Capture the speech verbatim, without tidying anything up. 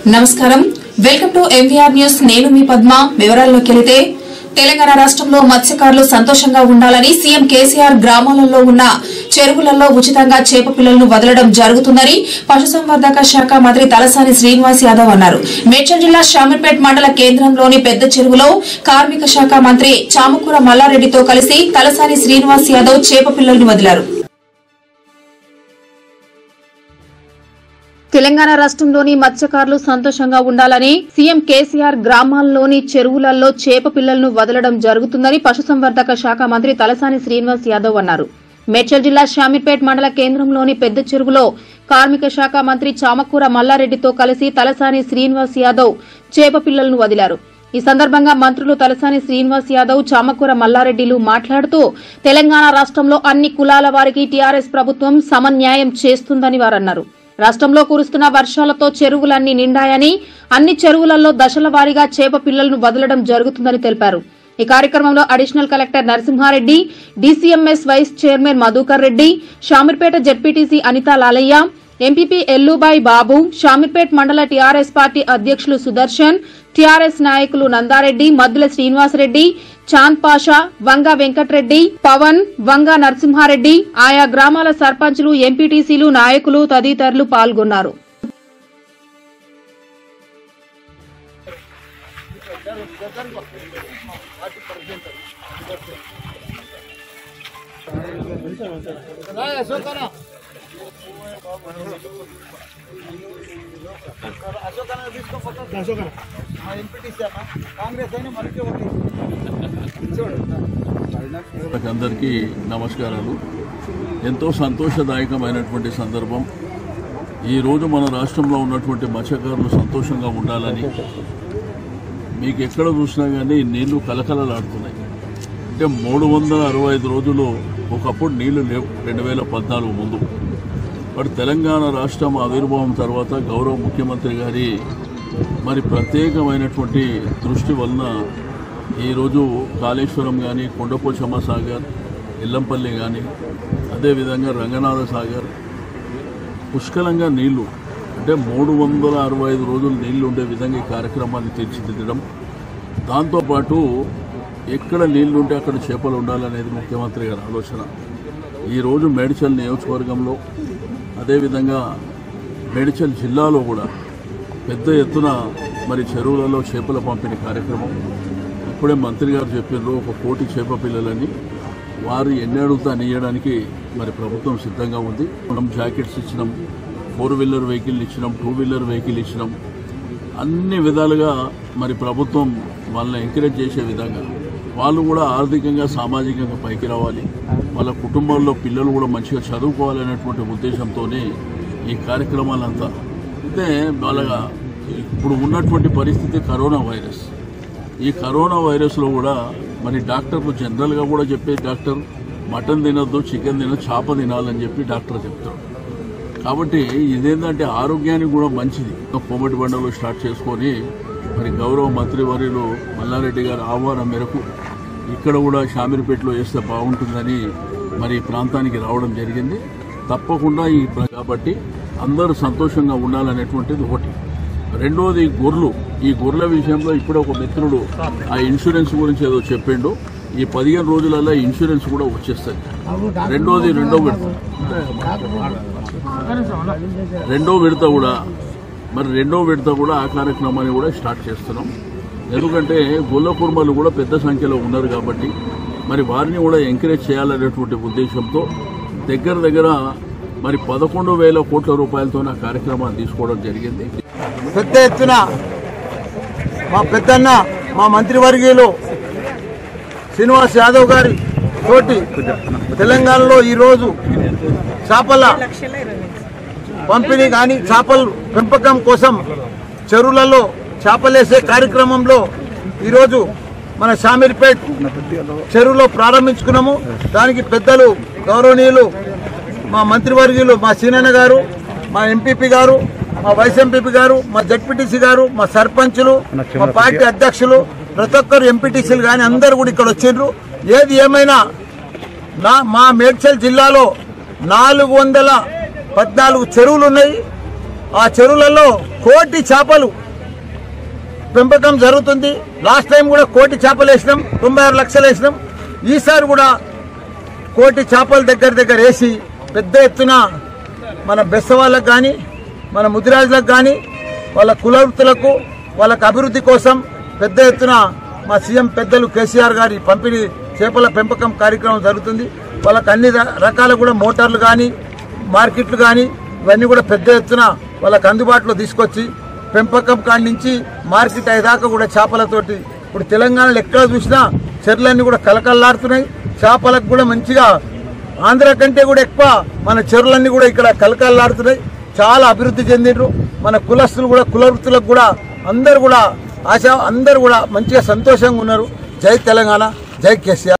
నమస్కారం welcome to MVR news నేను మీ పద్మ వివరాల్లోకి వెళితే తెలంగాణ రాష్ట్రంలో మత్స్యకారులు సంతోషంగా ఉండాలని సీఎం కేసీఆర్ గ్రామాలలో ఉన్న చెరువులలో ఉచితంగా చేప పిల్లలను వదలడం జరుగుతుందని పశుసంవర్ధక శాఖ మంత్రి తలసాని శ్రీనివాస్ యాదవ్ అన్నారు. మేడ్చల్ జిల్లా షామీర్పేట్ మండల కేంద్రంలోని పెద్ద చెరువులో కార్మిక శాఖ మంత్రి చామకూర మల్లారెడ్డితో కలిసి తలసాని శ్రీనివాస్ యాదవ్ చేప పిల్లలను వదిలారు. తెలంగాణ రాష్ట్రంలోని మత్స్యకారులు సంతోషంగా ఉండాలని సీఎం కేసీఆర్ గ్రామాల్లోని చెరువులలో చేప పిల్లలను వదలడం జరుగుతుందని పశుసంవర్ధక శాఖ మంత్రి తలసాని శ్రీనివాస్ యాదవ్ అన్నారు. మేడ్చల్ జిల్లా షామీర్పేట్ మండల కేంద్రంలోని పెద్ద చెరువులో కార్మిక శాఖ మంత్రి చామకూర మల్లారెడ్డితో కలిసి తలసాని శ్రీనివాస్ యాదవ్ చేప పిల్లలను వదిలారు. ఈ సందర్భంగా మంత్రులు తలసాని శ్రీనివాస్ యాదవ్, చామకూర మల్లారెడ్డిలు మాట్లాడుతూ తెలంగాణ రాష్ట్రంలో అన్ని కులాల వారికి టీఆర్ఎస్ ప్రభుత్వం సమన్యాయం చేస్తుందని వారన్నారు. రాష్ట్రంలో కురుస్తున్న వర్షాలతో చెరువులన్నీ నిండాయని, అన్ని చెరువులలో దశల వారీగా చేప పిల్లలను వదలడం జరుగుతుందని తెలిపారు. ఈ కార్యక్రమంలో additional collector Narasimhareddy, DCMS vice chairman Madhukar Reddy, Shamirpet ZPTC Anitha Lalaiah, MPP Ellubai Babu, Shamirpet మండల టీఆర్ఎస్ పార్టీ అధ్యక్షులు సుదర్శన్, టీఆర్ఎస్ నాయకులు నందారెడ్డి, మద్దుల శ్రీనివాసరెడ్డి, చాంద్ పాషా, వంగ వెంకట్రెడ్డి, పవన్, వంగ నరసింహారెడ్డి, ఆయా గ్రామాల సర్పంచులు, ఎంపీటీసీలు, నాయకులు తదితరులు పాల్గొన్నారు. అందరికీ నమస్కారాలు. ఎంతో సంతోషదాయకమైనటువంటి సందర్భం. ఈరోజు మన రాష్ట్రంలో ఉన్నటువంటి మత్స్యకారులు సంతోషంగా ఉండాలని, మీకు ఎక్కడ చూసినా కానీ నీళ్లు కలకలలాడుతున్నాయి. అంటే మూడు వందల అరవై ఐదు రోజులు ఒకప్పుడు నీళ్లు లేవు రెండు వేల పద్నాలుగు ముందు. బట్ తెలంగాణ రాష్ట్రం ఆవిర్భావం తర్వాత గౌరవ ముఖ్యమంత్రి గారి మరి ప్రత్యేకమైనటువంటి దృష్టి వలన ఈరోజు కాళేశ్వరం కానీ, కొండపోచమ్మ సాగర్, ఎల్లంపల్లి కానీ, అదేవిధంగా రంగనాథ సాగర్ పుష్కలంగా నీళ్లు, అంటే మూడు వందల అరవై ఐదు రోజులు నీళ్లు ఉండే విధంగా ఈ కార్యక్రమాన్ని తీర్చిదిద్దడం, దాంతోపాటు ఎక్కడ నీళ్లు ఉంటే అక్కడ చేపలు ఉండాలనేది ముఖ్యమంత్రి గారి ఆలోచన. ఈరోజు మేడ్చల్ నియోజకవర్గంలో, అదేవిధంగా మేడ్చల్ జిల్లాలో కూడా పెద్ద ఎత్తున మరి చెరువులలో చేపల పంపిణీ కార్యక్రమం. ఇప్పుడే మంత్రి గారు చెప్పారు, ఒక కోటి చేప పిల్లలని వారు ఎన్ని అడుగుతా ఇవ్వడానికి మరి ప్రభుత్వం సిద్ధంగా ఉంది. మనం జాకెట్స్ ఇచ్చినాం, ఫోర్ వీలర్ వెహికల్ ఇచ్చినాం, టూ వీలర్ వెహికల్ ఇచ్చినాం. అన్ని విధాలుగా మరి ప్రభుత్వం వాళ్ళని ఎంకరేజ్ చేసే విధంగా, వాళ్ళు కూడా ఆర్థికంగా సామాజికంగా పైకి రావాలి, వాళ్ళ కుటుంబంలో పిల్లలు కూడా మంచిగా చదువుకోవాలనేటువంటి ఉద్దేశంతోనే ఈ కార్యక్రమాలంతా. అయితే వాళ్ళ ఇప్పుడు ఉన్నటువంటి పరిస్థితి కరోనా వైరస్. ఈ కరోనా వైరస్లో కూడా మరి డాక్టర్లు జనరల్గా కూడా చెప్పే డాక్టర్ మటన్ తినొద్దు, చికెన్ తినొద్దు, చేప తినాలని చెప్పి డాక్టర్ చెప్తాడు. కాబట్టి ఇదేంటంటే ఆరోగ్యానికి కూడా మంచిది. కోమటి బండలు స్టార్ట్ చేసుకొని మరి గౌరవ మంత్రివర్యులు మల్లారెడ్డి గారి ఆహ్వానం మేరకు ఇక్కడ కూడా షామీర్పేటలో వేస్తే బాగుంటుందని మరి ప్రాంతానికి రావడం జరిగింది. తప్పకుండా ఈ కాబట్టి అందరూ సంతోషంగా ఉండాలనేటువంటిది ఒకటి. రెండోది గొర్రెలు. ఈ గొర్రెల విషయంలో ఇప్పుడు ఒక మిత్రుడు ఆ ఇన్సూరెన్స్ గురించి ఏదో చెప్పిండు. ఈ పదిహేను రోజులలో ఇన్సూరెన్స్ కూడా వచ్చేస్తుంది. రెండోది రెండో విడత రెండో విడత కూడా మరి రెండో విడత కూడా ఆ కార్యక్రమాన్ని కూడా స్టార్ట్ చేస్తున్నాం. ఎందుకంటే గొల్ల కుర్మలు కూడా పెద్ద సంఖ్యలో ఉన్నారు కాబట్టి మరి వారిని కూడా ఎంకరేజ్ చేయాలనేటువంటి ఉద్దేశంతో దగ్గర దగ్గర మరి పదకొండు వేల కోట్ల రూపాయలతో ఆ కార్యక్రమాన్ని తీసుకోవడం జరిగింది. పెద్ద ఎత్తున మా పెద్దన్న, మా మంత్రివర్గీయులు శ్రీనివాస్ యాదవ్ గారి తోటి తెలంగాణలో ఈరోజు చేపల పంపిణీ కానీ, చేపల పెంపకం కోసం చెరువులలో చేపలేసే కార్యక్రమంలో ఈరోజు మన షామీర్పేట్ చెరువులో ప్రారంభించుకున్నాము. దానికి పెద్దలు గౌరవనీయులు మా మంత్రివర్గీయులు మా సీనన్న గారు, మా ఎంపీపీ గారు, మా వైస్ ఎంపీపీ గారు, మా జడ్పీటీసీ గారు, మా సర్పంచులు, మా పార్టీ అధ్యక్షులు, ప్రతి ఒక్కరు ఎంపీటీసీలు కానీ అందరూ కూడా ఇక్కడ వచ్చిండ్రు. ఏది ఏమైనా నా మా మేడ్చల్ జిల్లాలో నాలుగు వందల పద్నాలుగు చెరువులు ఉన్నాయి. ఆ చెరువులలో కోటి చేపలు పెంపకం జరుగుతుంది. లాస్ట్ టైం కూడా కోటి చేపలు వేసినాం, తొంభై ఆరు లక్షలు వేసినాం. ఈసారి కూడా కోటి చేపలు దగ్గర దగ్గర వేసి పెద్ద ఎత్తున మన బెస్స వాళ్ళకు కానీ మన ముదిరాజులకు కానీ వాళ్ళ కులవృత్తులకు వాళ్ళకు అభివృద్ధి కోసం పెద్ద ఎత్తున మా సీఎం పెద్దలు కేసీఆర్ గారి పంపిణీ చేపల పెంపకం కార్యక్రమం జరుగుతుంది. వాళ్ళకు అన్ని రకాల కూడా మోటార్లు కానీ మార్కెట్లు కానీ ఇవన్నీ కూడా పెద్ద ఎత్తున వాళ్ళకు అందుబాటులో తీసుకొచ్చి పెంపకం కాడి నుంచి మార్కెట్ అయ్యేదాకా కూడా చేపలతోటి ఇప్పుడు తెలంగాణలో ఎక్కడ చూసినా చెరువులన్నీ కూడా కలకల్లాడుతున్నాయి. చేపలకు కూడా మంచిగా ఆంధ్ర కంటే కూడా ఎక్కువ మన చెరువులన్నీ కూడా ఇక్కడ కలకల్లాడుతున్నాయి. చాలా అభివృద్ధి చెందిండ్రు. మన కులస్తులు కూడా కులవృత్తులకు కూడా అందరు కూడా ఆశ అందరు కూడా మంచిగా సంతోషంగా ఉన్నారు. జై తెలంగాణ, జై కేసీఆర్.